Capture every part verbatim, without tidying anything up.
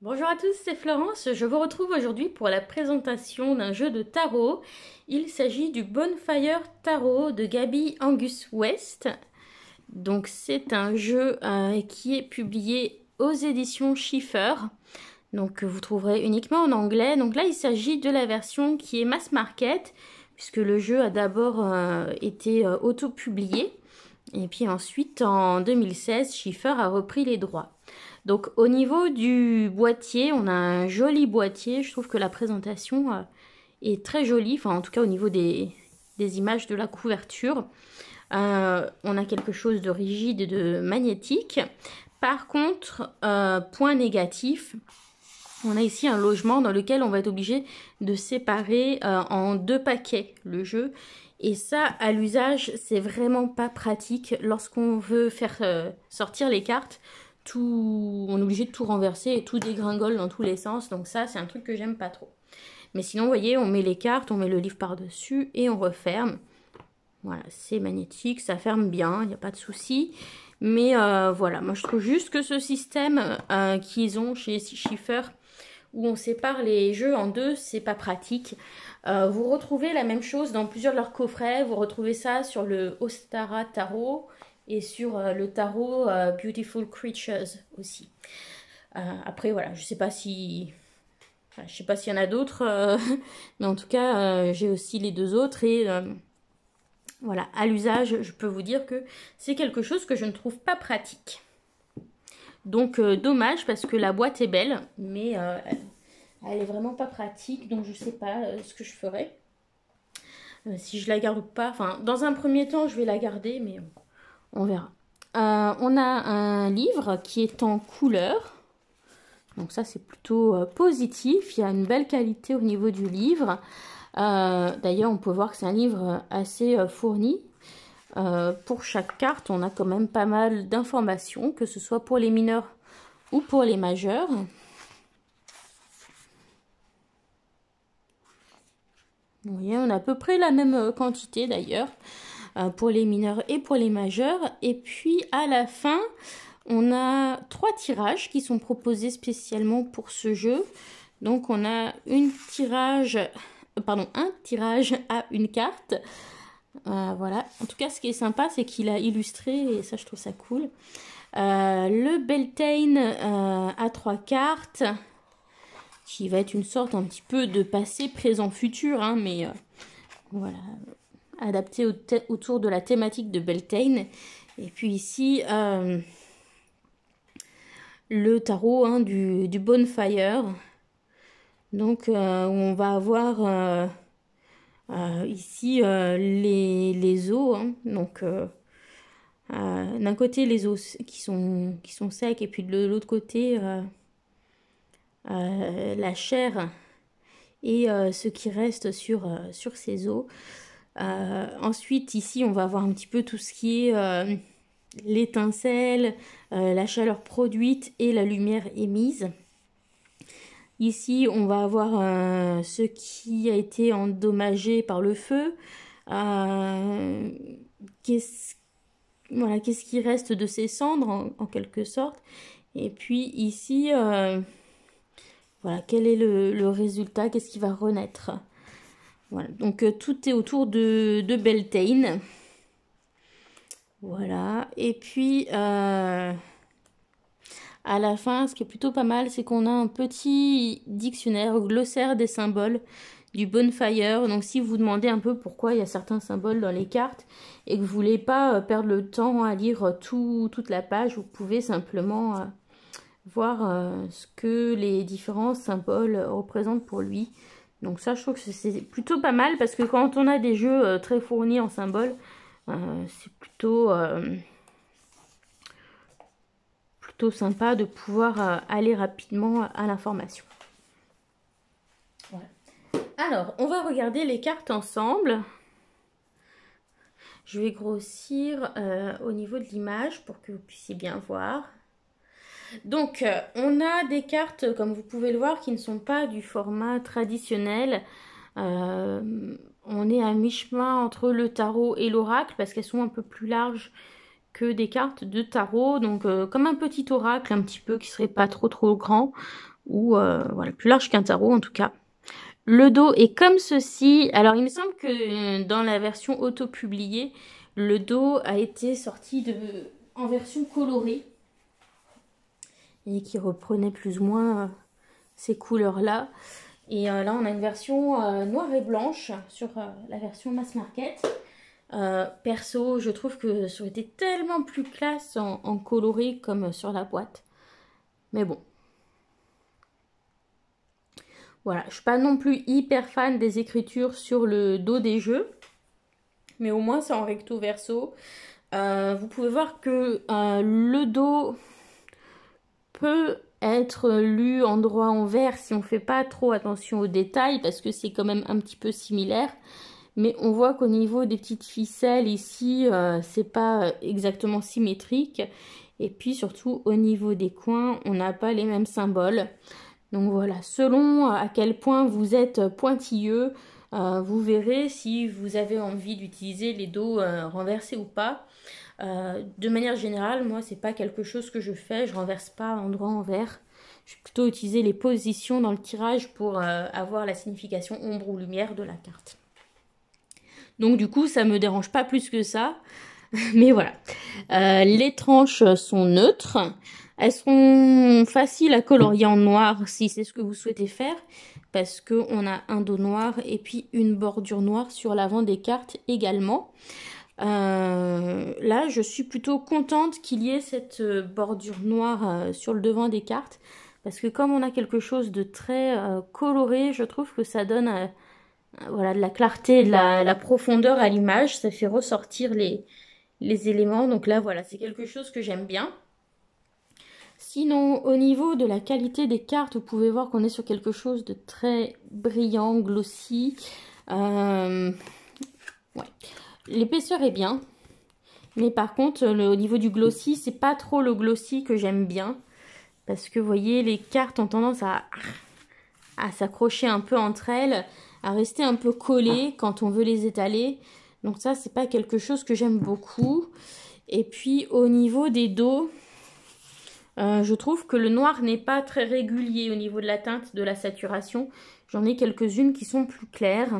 Bonjour à tous, c'est Florence. Je vous retrouve aujourd'hui pour la présentation d'un jeu de tarot. Il s'agit du Bonfire Tarot de Gabby Angus West. Donc c'est un jeu euh, qui est publié aux éditions Schiffer. Donc vous trouverez uniquement en anglais. Donc là il s'agit de la version qui est mass market, puisque le jeu a d'abord euh, été euh, auto-publié. Et puis ensuite en deux mille seize, Schiffer a repris les droits. Donc au niveau du boîtier, on a un joli boîtier. Je trouve que la présentation euh, est très jolie, enfin en tout cas au niveau des, des images de la couverture. Euh, on a quelque chose de rigide et de magnétique. Par contre, euh, point négatif, on a ici un logement dans lequel on va être obligé de séparer euh, en deux paquets le jeu. Et ça, à l'usage, c'est vraiment pas pratique lorsqu'on veut faire euh, sortir les cartes. Tout, on est obligé de tout renverser et tout dégringole dans tous les sens. Donc ça, c'est un truc que j'aime pas trop. Mais sinon, vous voyez, on met les cartes, on met le livre par-dessus et on referme. Voilà, c'est magnétique, ça ferme bien, il n'y a pas de souci. Mais euh, voilà, moi je trouve juste que ce système euh, qu'ils ont chez Schiffer, où on sépare les jeux en deux, c'est pas pratique. Euh, vous retrouvez la même chose dans plusieurs de leurs coffrets. Vous retrouvez ça sur le Ostara Tarot et sur euh, le tarot euh, Beautiful Creatures aussi. Euh, après voilà, je sais pas si, enfin, je sais pas s'il y en a d'autres, euh, mais en tout cas euh, j'ai aussi les deux autres et euh, voilà, à l'usage, je peux vous dire que c'est quelque chose que je ne trouve pas pratique. Donc euh, dommage parce que la boîte est belle, mais euh, elle est vraiment pas pratique, donc je sais pas euh, ce que je ferai. Euh, si je la garde ou pas. Enfin, dans un premier temps, je vais la garder, mais on, on verra. Euh, on a un livre qui est en couleur. Donc ça, c'est plutôt euh, positif. Il y a une belle qualité au niveau du livre. Euh, D'ailleurs, on peut voir que c'est un livre assez euh, fourni. Euh, pour chaque carte, on a quand même pas mal d'informations, que ce soit pour les mineurs ou pour les majeurs. Vous voyez, on a à peu près la même quantité d'ailleurs, euh, pour les mineurs et pour les majeurs. Et puis à la fin, on a trois tirages qui sont proposés spécialement pour ce jeu. Donc on a une tirage, euh, pardon, un tirage à une carte. Euh, voilà. En tout cas, ce qui est sympa, c'est qu'il a illustré, et ça, je trouve ça cool. Euh, le Beltane euh, à trois cartes, qui va être une sorte un petit peu de passé, présent, futur, hein, mais euh, voilà, adapté au autour de la thématique de Beltane. Et puis ici, euh, le tarot hein, du, du Bonfire. Donc, euh, on va avoir euh, euh, ici euh, les, les os. Hein, donc, euh, euh, d'un côté, les os qui sont, qui sont secs, et puis de l'autre côté, euh, euh, la chair et euh, ce qui reste sur, euh, sur ces os. Euh, ensuite, ici, on va avoir un petit peu tout ce qui est euh, l'étincelle, euh, la chaleur produite et la lumière émise. Ici, on va avoir euh, ce qui a été endommagé par le feu. Euh, qu'est-ce, voilà, qu'est-ce qui reste de ces cendres, en, en quelque sorte. Et puis ici, euh, voilà, quel est le, le résultat, qu'est-ce qui va renaître. Voilà, donc euh, tout est autour de, de Beltane. Voilà, et puis euh, à la fin, ce qui est plutôt pas mal, c'est qu'on a un petit dictionnaire, glossaire des symboles du Bonfire. Donc si vous vous demandez un peu pourquoi il y a certains symboles dans les cartes et que vous voulez pas perdre le temps à lire tout, toute la page, vous pouvez simplement euh, voir euh, ce que les différents symboles représentent pour lui. Donc ça, je trouve que c'est plutôt pas mal parce que quand on a des jeux euh, très fournis en symboles, euh, c'est plutôt, euh, plutôt sympa de pouvoir euh, aller rapidement à l'information. Voilà. Alors, on va regarder les cartes ensemble. Je vais grossir euh, au niveau de l'image pour que vous puissiez bien voir. Donc, euh, on a des cartes, comme vous pouvez le voir, qui ne sont pas du format traditionnel. Euh, on est à mi-chemin entre le tarot et l'oracle parce qu'elles sont un peu plus larges que des cartes de tarot. Donc, euh, comme un petit oracle, un petit peu, qui serait pas trop trop grand. ou euh, voilà, plus large qu'un tarot en tout cas. Le dos est comme ceci. Alors il me semble que dans la version auto-publiée, le dos a été sorti de, en version colorée et qui reprenait plus ou moins euh, ces couleurs-là. Et euh, là, on a une version euh, noire et blanche sur euh, la version mass market. Euh, perso, je trouve que ça aurait été tellement plus classe en, en coloré comme sur la boîte. Mais bon. Voilà, je suis pas non plus hyper fan des écritures sur le dos des jeux. Mais au moins, c'est en recto verso. Euh, vous pouvez voir que euh, le dos peut être lu en droit envers si on fait pas trop attention aux détails parce que c'est quand même un petit peu similaire. Mais on voit qu'au niveau des petites ficelles ici, euh, c'est pas exactement symétrique. Et puis surtout au niveau des coins, on n'a pas les mêmes symboles. Donc voilà, selon à quel point vous êtes pointilleux, euh, vous verrez si vous avez envie d'utiliser les dos euh, renversés ou pas. Euh, de manière générale, moi, c'est pas quelque chose que je fais. Je renverse pas endroit envers. Je vais plutôt utiliser les positions dans le tirage pour euh, avoir la signification ombre ou lumière de la carte. Donc du coup, ça me dérange pas plus que ça. Mais voilà. Euh, les tranches sont neutres. Elles seront faciles à colorier en noir si c'est ce que vous souhaitez faire. Parce qu'on a un dos noir et puis une bordure noire sur l'avant des cartes également. Euh, là, je suis plutôt contente qu'il y ait cette bordure noire euh, sur le devant des cartes. Parce que comme on a quelque chose de très euh, coloré, je trouve que ça donne euh, voilà, de la clarté, de la, la profondeur à l'image. Ça fait ressortir les, les éléments. Donc là, voilà, c'est quelque chose que j'aime bien. Sinon, au niveau de la qualité des cartes, vous pouvez voir qu'on est sur quelque chose de très brillant, glossy. Euh, ouais. L'épaisseur est bien. Mais par contre, le, au niveau du glossy, c'est pas trop le glossy que j'aime bien. Parce que, vous voyez, les cartes ont tendance à, à s'accrocher un peu entre elles, à rester un peu collées quand on veut les étaler. Donc ça, c'est pas quelque chose que j'aime beaucoup. Et puis, au niveau des dos, euh, je trouve que le noir n'est pas très régulier au niveau de la teinte, de la saturation. J'en ai quelques-unes qui sont plus claires.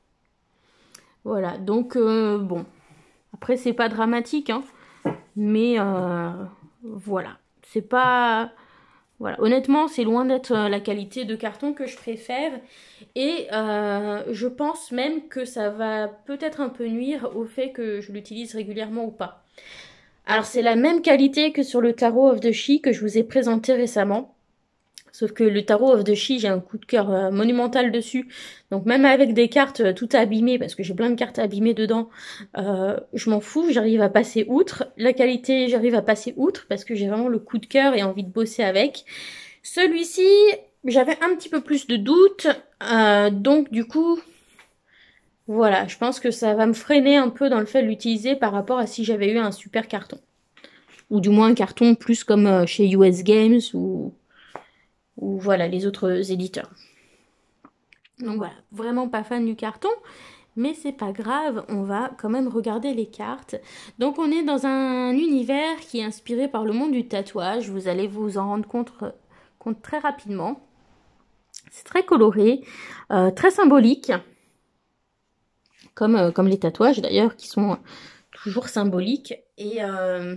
Voilà, donc euh, bon. Après, c'est pas dramatique, hein. Mais euh, voilà, c'est pas... Voilà, honnêtement, c'est loin d'être la qualité de carton que je préfère. Et euh, je pense même que ça va peut-être un peu nuire au fait que je l'utilise régulièrement ou pas. Alors, c'est la même qualité que sur le Tarot of the She que je vous ai présenté récemment. Sauf que le Tarot of the She, j'ai un coup de cœur euh, monumental dessus. Donc même avec des cartes euh, toutes abîmées, parce que j'ai plein de cartes abîmées dedans, euh, je m'en fous, j'arrive à passer outre. La qualité, j'arrive à passer outre, parce que j'ai vraiment le coup de cœur et envie de bosser avec. Celui-ci, j'avais un petit peu plus de doutes, euh, donc du coup, voilà, je pense que ça va me freiner un peu dans le fait de l'utiliser par rapport à si j'avais eu un super carton. Ou du moins un carton plus comme euh, chez U S Games ou... ou voilà, les autres éditeurs. Donc voilà, vraiment pas fan du carton, mais c'est pas grave, on va quand même regarder les cartes. Donc on est dans un univers qui est inspiré par le monde du tatouage, vous allez vous en rendre compte, compte très rapidement. C'est très coloré, euh, très symbolique, comme, euh, comme les tatouages d'ailleurs, qui sont toujours symboliques. Et... Euh,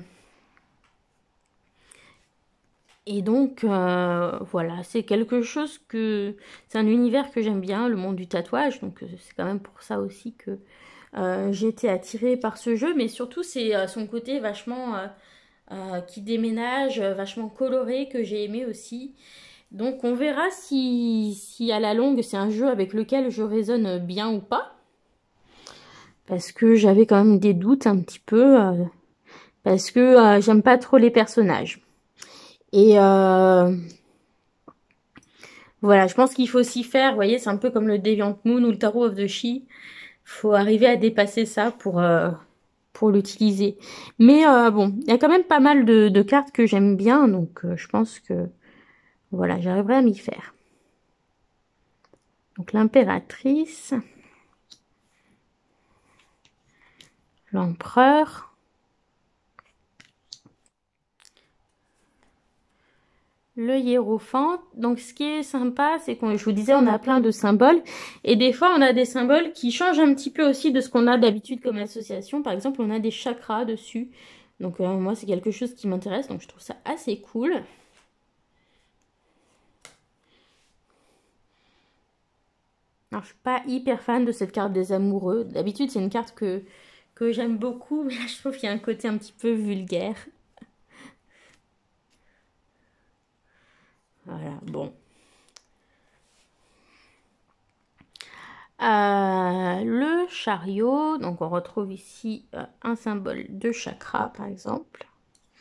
Et donc, euh, voilà, c'est quelque chose que... C'est un univers que j'aime bien, le monde du tatouage. Donc, c'est quand même pour ça aussi que euh, j'ai été attirée par ce jeu. Mais surtout, c'est euh, son côté vachement... Euh, euh, qui déménage, vachement coloré, que j'ai aimé aussi. Donc, on verra si, si à la longue, c'est un jeu avec lequel je résonne bien ou pas. Parce que j'avais quand même des doutes un petit peu. Euh, parce que euh, j'aime pas trop les personnages. Et euh, voilà, je pense qu'il faut s'y faire. Vous voyez, c'est un peu comme le Deviant Moon ou le Tarot of the She. Il faut arriver à dépasser ça pour, euh, pour l'utiliser. Mais euh, bon, il y a quand même pas mal de, de cartes que j'aime bien. Donc, euh, je pense que voilà, j'arriverai à m'y faire. Donc, l'impératrice. L'empereur. le hiérophante. Donc ce qui est sympa, c'est qu'on, je vous disais, on a plein de symboles. Et des fois, on a des symboles qui changent un petit peu aussi de ce qu'on a d'habitude comme association. Par exemple, on a des chakras dessus. Donc euh, moi, c'est quelque chose qui m'intéresse. Donc je trouve ça assez cool. Alors, je suis pas hyper fan de cette carte des amoureux. D'habitude, c'est une carte que, que j'aime beaucoup. Mais là, je trouve qu'il y a un côté un petit peu vulgaire. Voilà, bon. Euh, le chariot, donc on retrouve ici euh, un symbole de chakra par exemple.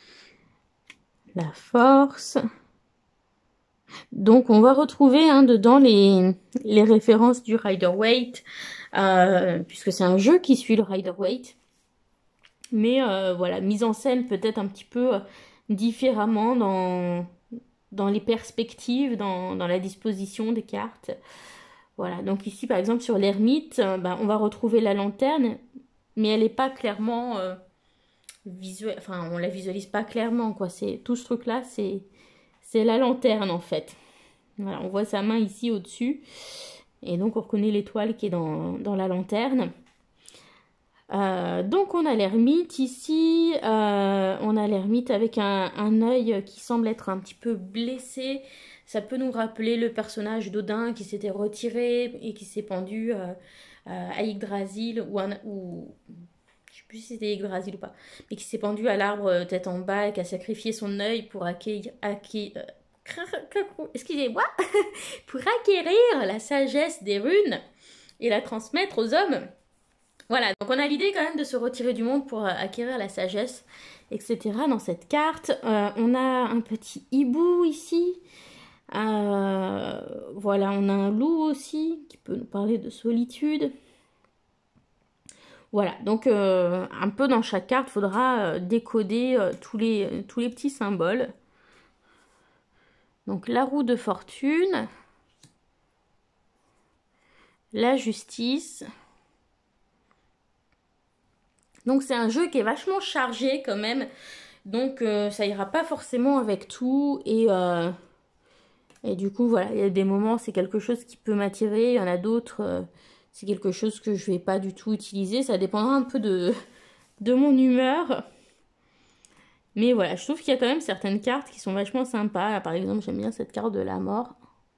La force. Donc on va retrouver hein, dedans les, les références du Rider-Waite, euh, puisque c'est un jeu qui suit le Rider-Waite. Mais euh, voilà, mise en scène peut-être un petit peu euh, différemment dans, dans les perspectives, dans, dans la disposition des cartes. Voilà, donc ici par exemple sur l'ermite, euh, ben, on va retrouver la lanterne, mais elle n'est pas clairement euh, visuelle, enfin on la visualise pas clairement quoi, c'est tout ce truc là, c'est c'est la lanterne en fait. Voilà, on voit sa main ici au-dessus, et donc on reconnaît l'étoile qui est dans, dans la lanterne. Euh, donc on a l'ermite ici, euh, on a l'ermite avec un, un œil qui semble être un petit peu blessé. Ça peut nous rappeler le personnage d'Odin qui s'était retiré et qui s'est pendu euh, euh, à Yggdrasil ou, un, ou je sais plus si c'était Yggdrasil ou pas, mais qui s'est pendu à l'arbre euh, tête en bas et qui a sacrifié son œil pour acquérir, acquérir, euh, excusez-moi, pour acquérir la sagesse des runes et la transmettre aux hommes. Voilà, donc on a l'idée quand même de se retirer du monde pour euh, acquérir la sagesse, et cetera. Dans cette carte, euh, on a un petit hibou ici. Euh, voilà, on a un loup aussi qui peut nous parler de solitude. Voilà, donc euh, un peu dans chaque carte, il faudra euh, décoder euh, tous, les, euh, tous les petits symboles. Donc la roue de fortune, la justice. Donc c'est un jeu qui est vachement chargé quand même. Donc euh, ça ira pas forcément avec tout. Et, euh, et du coup, voilà, il y a des moments, c'est quelque chose qui peut m'attirer. Il y en a d'autres, euh, c'est quelque chose que je vais pas du tout utiliser. Ça dépendra un peu de, de mon humeur. Mais voilà, je trouve qu'il y a quand même certaines cartes qui sont vachement sympas. Là, par exemple, j'aime bien cette carte de la mort.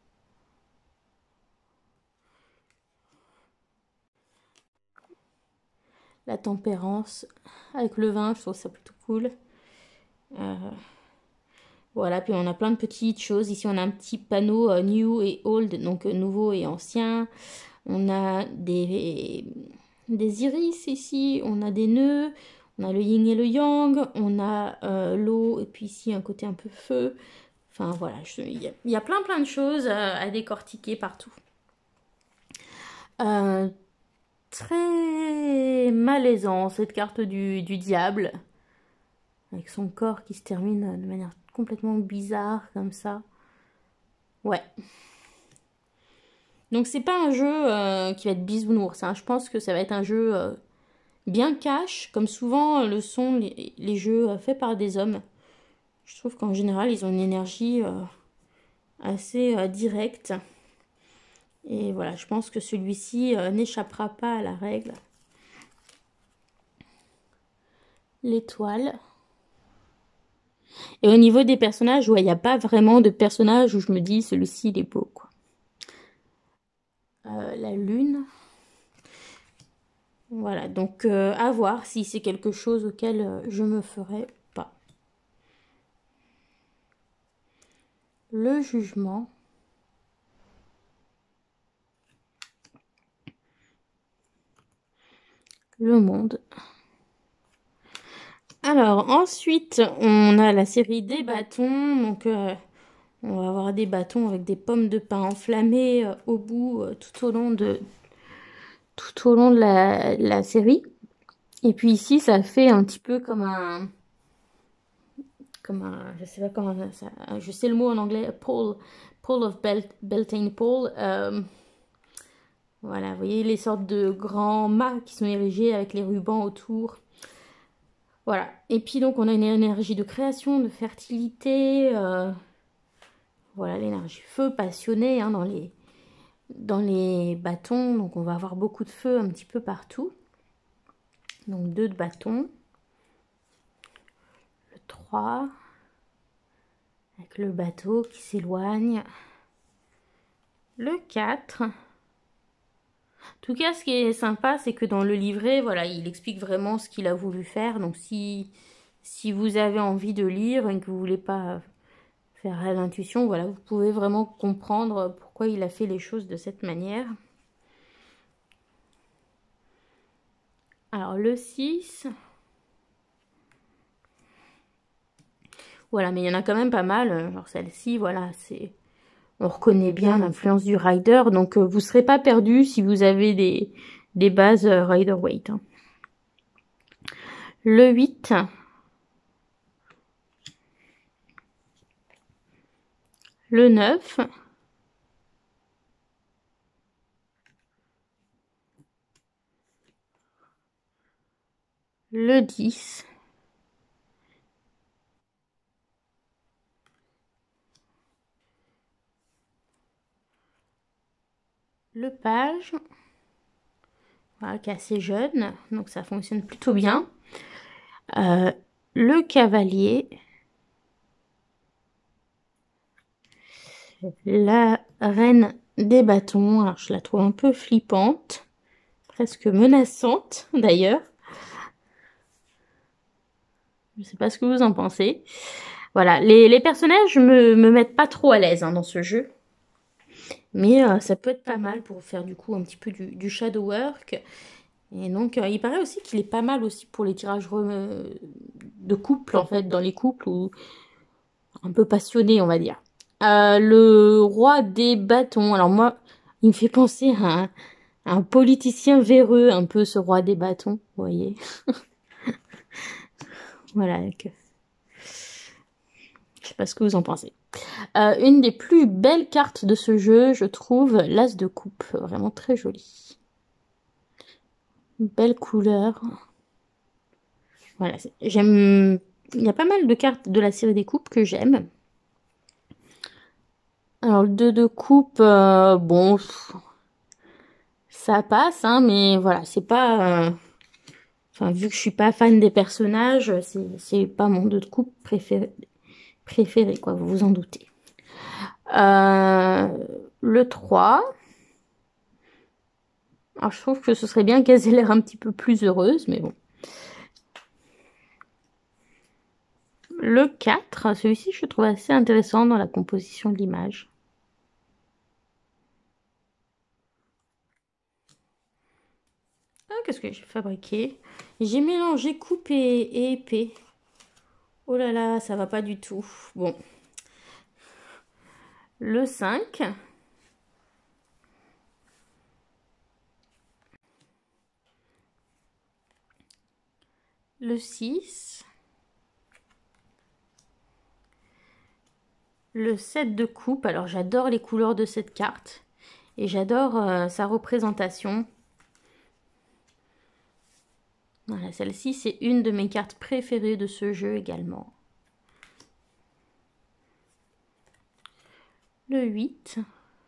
La tempérance avec le vin, je trouve ça plutôt cool. Euh, voilà, puis on a plein de petites choses. Ici, on a un petit panneau euh, new et old, donc euh, nouveau et ancien. On a des, des iris ici, on a des nœuds, on a le yin et le yang, on a euh, l'eau, et puis ici un côté un peu feu. Enfin voilà, il y, y a plein plein de choses à, à décortiquer partout. Euh, très malaisant cette carte du, du diable. Avec son corps qui se termine de manière complètement bizarre comme ça. Ouais. Donc c'est pas un jeu euh, qui va être bisounours. Hein. Je pense que ça va être un jeu euh, bien cash, comme souvent le sont les, les jeux euh, faits par des hommes. Je trouve qu'en général ils ont une énergie euh, assez euh, directe. Et voilà, je pense que celui-ci euh, n'échappera pas à la règle. L'étoile. Et au niveau des personnages, il ouais, n'y a pas vraiment de personnage où je me dis celui-ci il est beau quoi. Euh, la lune. Voilà, donc euh, à voir si c'est quelque chose auquel euh, je me ferai pas. Le jugement. Le monde. Alors ensuite, on a la série des bâtons. Donc euh, on va avoir des bâtons avec des pommes de pin enflammées euh, au bout euh, tout au long de tout au long de la, la série. Et puis ici, ça fait un petit peu comme un comme un, je sais pas comment ça, je sais le mot en anglais, pole, pole of Bel Beltane pole. Euh, voilà, vous voyez les sortes de grands mâts qui sont érigés avec les rubans autour. Voilà. Et puis donc on a une énergie de création, de fertilité. Euh, voilà, l'énergie feu, passionné hein, dans les, dans les bâtons. Donc on va avoir beaucoup de feu un petit peu partout. Donc deux de bâtons. Le trois. Avec le bateau qui s'éloigne. Le quatre. En tout cas, ce qui est sympa, c'est que dans le livret, voilà, il explique vraiment ce qu'il a voulu faire. Donc si, si vous avez envie de lire et que vous voulez pas faire à l'intuition, voilà, vous pouvez vraiment comprendre pourquoi il a fait les choses de cette manière. Alors le six. Voilà, mais il y en a quand même pas mal. Alors celle-ci, voilà, c'est... On reconnaît bien l'influence du rider. Donc euh, vous ne serez pas perdu si vous avez des, des bases euh, Rider-Waite. Hein. Le huit. Le neuf. Le dix. Le page. Voilà, qui est assez jeune. Donc ça fonctionne plutôt bien. Euh, le cavalier. La reine des bâtons. Alors je la trouve un peu flippante. Presque menaçante d'ailleurs. Je sais pas ce que vous en pensez. Voilà, les, les personnages me, me mettent pas trop à l'aise hein, dans ce jeu. Mais euh, ça peut être pas mal pour faire du coup un petit peu du, du shadow work. Et donc euh, il paraît aussi qu'il est pas mal aussi pour les tirages de couple en fait, dans les couples ou un peu passionné on va dire. Euh, le roi des bâtons. Alors moi, il me fait penser à un, à un politicien véreux, un peu ce roi des bâtons, vous voyez. Voilà. Donc, je sais pas ce que vous en pensez. Euh, une des plus belles cartes de ce jeu, je trouve, l'as de coupe. Vraiment très jolie. Belle couleur. Voilà, j'aime... Il y a pas mal de cartes de la série des coupes que j'aime. Alors, le deux de coupe, euh, bon... Ça passe, hein, mais voilà, c'est pas... Euh... Enfin, vu que je suis pas fan des personnages, c'est pas mon deux de coupe préféré, préféré, quoi, vous vous en doutez. Euh, le trois. Alors, je trouve que ce serait bien qu'elles aient l'air un petit peu plus heureuses, mais bon. Le quatre, celui-ci, je trouve assez intéressant dans la composition de l'image. Ah, qu'est-ce que j'ai fabriqué? J'ai mélangé coupe et, et épée. Oh là là, ça va pas du tout. Bon. Le cinq. Le six. Le sept de coupe. Alors, j'adore les couleurs de cette carte. Et j'adore euh, sa représentation. Voilà, celle-ci, c'est une de mes cartes préférées de ce jeu également. Le huit.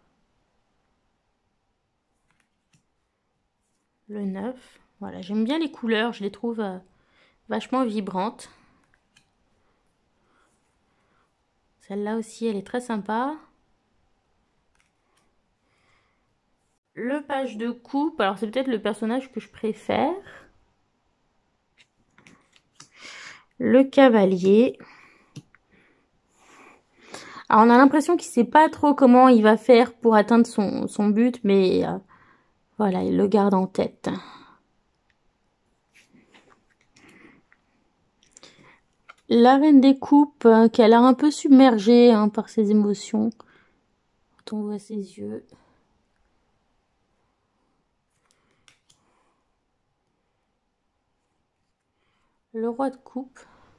Le neuf. Voilà, j'aime bien les couleurs. Je les trouve euh, vachement vibrantes. Celle-là aussi, elle est très sympa. Le page de coupe. Alors, c'est peut-être le personnage que je préfère. Le cavalier. Alors, on a l'impression qu'il ne sait pas trop comment il va faire pour atteindre son, son but, mais euh, voilà, il le garde en tête. La reine des coupes, euh, qui a l'air un peu submergée hein, par ses émotions. Quand on voit ses yeux. Le roi de coupe.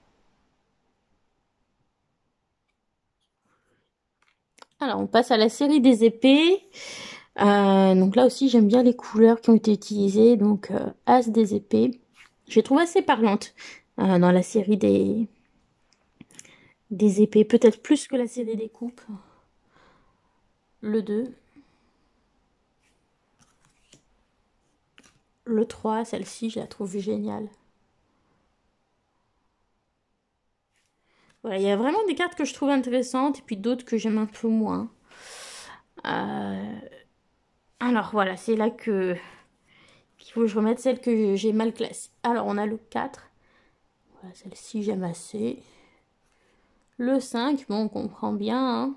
Alors, on passe à la série des épées. Euh, donc là aussi, j'aime bien les couleurs qui ont été utilisées. Donc, euh, As des épées. Je les trouve assez parlantes euh, dans la série des, des épées. Peut-être plus que la série des coupes. le deux, le trois, celle-ci, je la trouve géniale. Voilà, il y a vraiment des cartes que je trouve intéressantes et puis d'autres que j'aime un peu moins. Euh... Alors voilà, c'est là que qu'il faut que je remette celle que j'ai mal classée. Alors on a le quatre. Voilà, celle-ci j'aime assez. Le cinq, bon on comprend bien. Hein.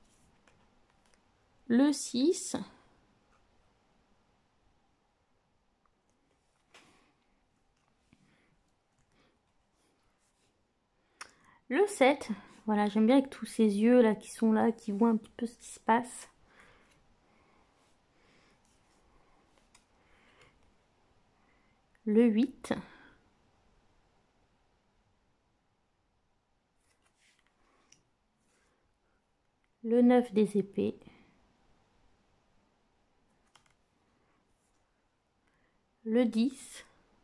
Le six. Le sept. Voilà, j'aime bien avec tous ces yeux là qui sont là, qui voient un petit peu ce qui se passe. Le huit. Le neuf des épées. Le dix.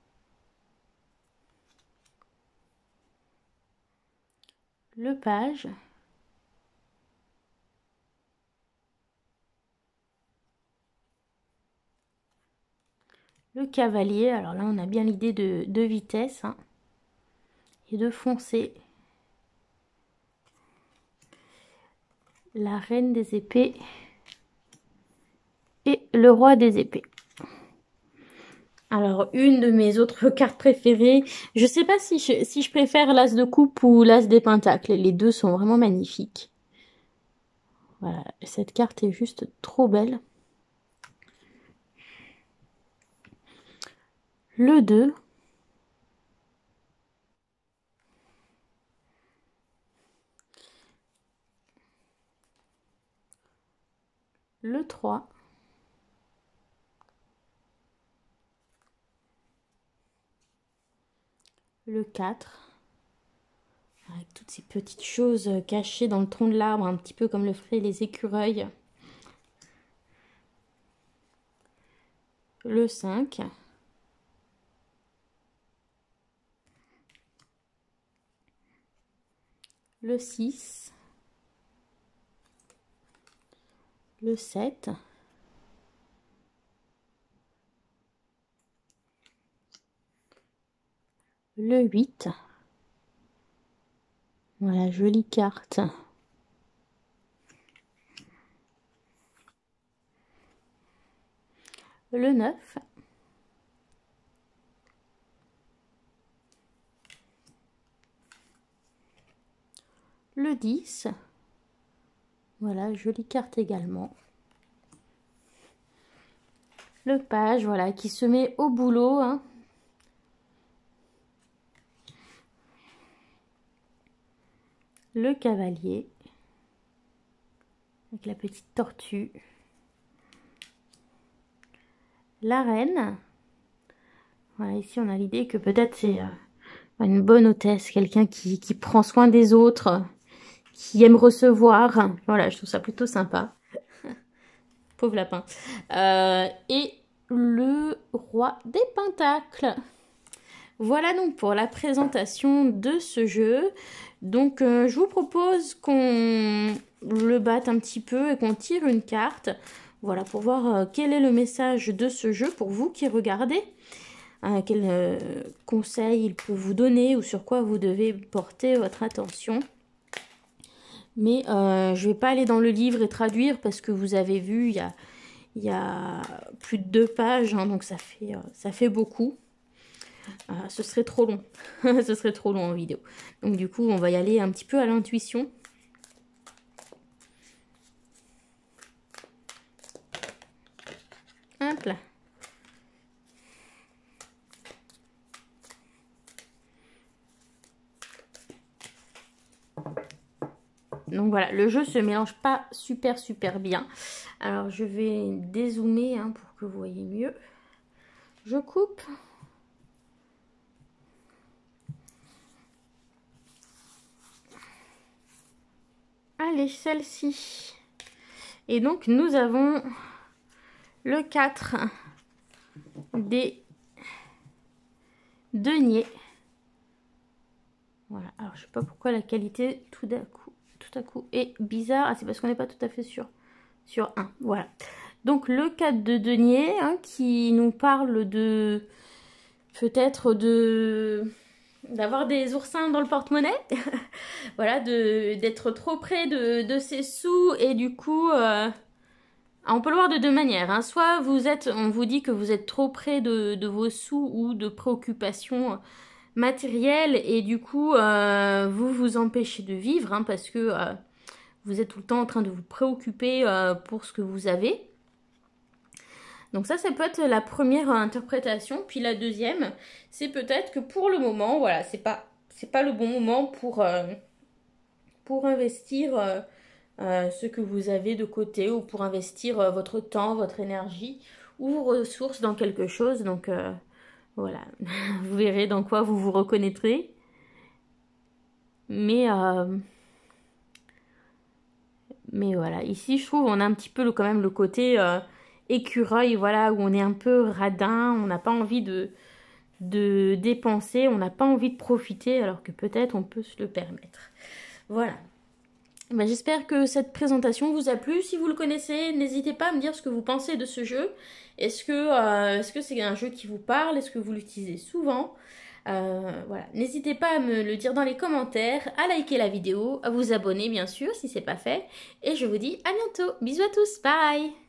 Le page. Le cavalier. Alors là, on a bien l'idée de, de vitesse hein, et de foncer. La reine des épées et le roi des épées. Alors, une de mes autres cartes préférées, je sais pas si je, si je préfère l'as de coupe ou l'as des pentacles. Les deux sont vraiment magnifiques. Voilà, cette carte est juste trop belle. Le deux. Le trois. Le quatre. Avec toutes ces petites choses cachées dans le tronc de l'arbre, un petit peu comme le feraient les écureuils. Le cinq. Le six. Le sept. Le huit. Voilà, jolie carte. Le neuf. Le dix. Voilà, jolie carte également. Le page, voilà, qui se met au boulot. Hein. Le cavalier. Avec la petite tortue. La reine. Voilà, ici on a l'idée que peut-être c'est euh, une bonne hôtesse, quelqu'un qui, qui prend soin des autres, qui aime recevoir. Voilà, je trouve ça plutôt sympa. Pauvre lapin. Euh, et le roi des pentacles. Voilà donc pour la présentation de ce jeu. Donc euh, je vous propose qu'on le batte un petit peu et qu'on tire une carte. Voilà, pour voir euh, quel est le message de ce jeu pour vous qui regardez. Euh, quel euh, conseil il peut vous donner ou sur quoi vous devez porter votre attention. Mais euh, je ne vais pas aller dans le livre et traduire parce que vous avez vu, il y a, il y a plus de deux pages, hein, donc ça fait, euh, ça fait beaucoup. Euh, ce serait trop long. Ce serait trop long en vidéo. Donc du coup, on va y aller un petit peu à l'intuition. Hop là. Donc voilà, le jeu se mélange pas super super bien. Alors je vais dézoomer hein, pour que vous voyez mieux. Je coupe. Allez, celle-ci. Et donc nous avons le quatre des deniers. Voilà, alors je sais pas pourquoi la qualité tout d'un coup, tout à coup est bizarre. Ah, c'est parce qu'on n'est pas tout à fait sûr sur un. Voilà. Donc le quatre de denier hein, qui nous parle de peut-être de d'avoir des oursins dans le porte-monnaie. Voilà, de d'être trop près de, de ses sous et du coup... Euh, on peut le voir de deux manières. Hein. Soit vous êtes, on vous dit que vous êtes trop près de, de vos sous ou de préoccupations matérielles et du coup euh, vous vous empêchez de vivre hein, parce que euh, vous êtes tout le temps en train de vous préoccuper euh, pour ce que vous avez. Donc ça, ça peut être la première interprétation. Puis la deuxième, c'est peut-être que pour le moment, voilà, c'est pas, c'est pas le bon moment pour, euh, pour investir euh, euh, ce que vous avez de côté ou pour investir euh, votre temps, votre énergie ou vos ressources dans quelque chose. Donc euh, voilà, vous verrez dans quoi vous vous reconnaîtrez. Mais... Euh, Mais voilà, ici je trouve on a un petit peu le, quand même le côté euh, écureuil, voilà, où on est un peu radin, on n'a pas envie de, de dépenser, on n'a pas envie de profiter, alors que peut-être on peut se le permettre. Voilà. Ben, j'espère que cette présentation vous a plu. Si vous le connaissez, n'hésitez pas à me dire ce que vous pensez de ce jeu. Est-ce que euh, est-ce que c'est un jeu qui vous parle? Est-ce que vous l'utilisez souvent? Euh, voilà, n'hésitez pas à me le dire dans les commentaires, à liker la vidéo, à vous abonner bien sûr si c'est pas fait. Et je vous dis à bientôt. Bisous à tous, bye!